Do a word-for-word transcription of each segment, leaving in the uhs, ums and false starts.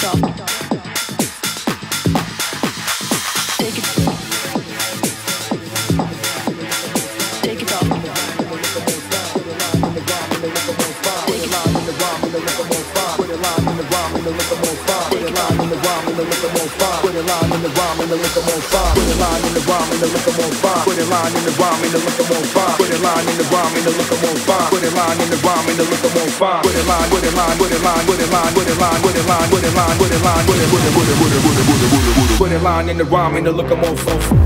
it off. Take it. Take it off. Take it off. Put a line in the rhyme and the liquor more fun. Put a line in the rhyme and the liquor more fun. Put a line in the rhyme and the liquor more fun. Put a line in the rhyme and the liquor more fun. Put a line in the rhyme and the liquor more fun. Put a line in the rhyme and the liquor more fun. Put a line in the rhyme and the liquor more fun. Put a line, put a line, put a line, put a line, put a line, put a line, put a line, put a line, put a put a put a put a put a put a put a put a put a line in the rhyme and the liquor more fun.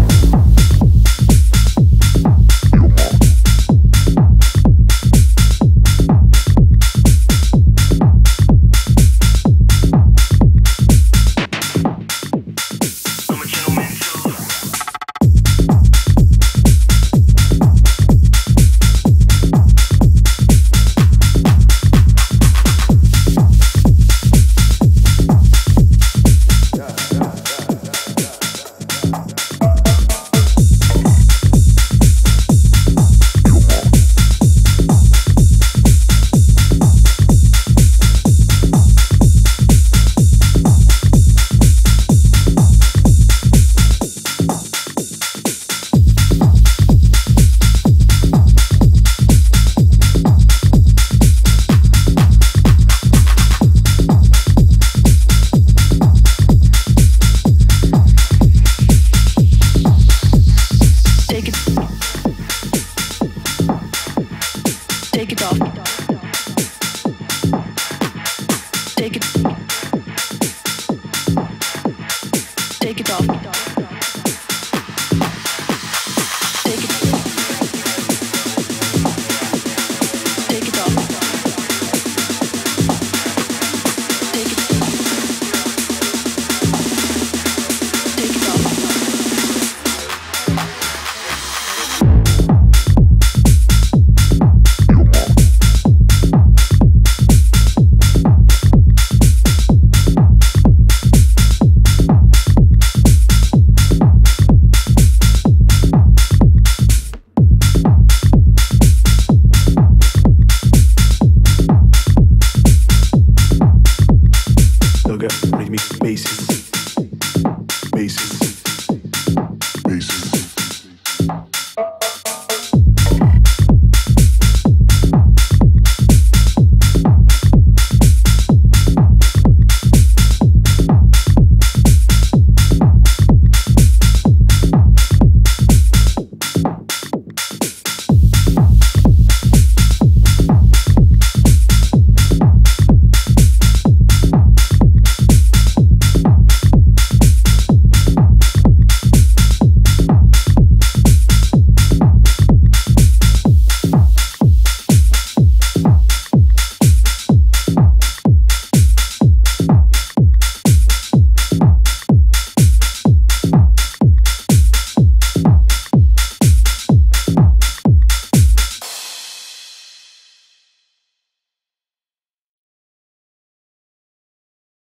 Rhythmic bases.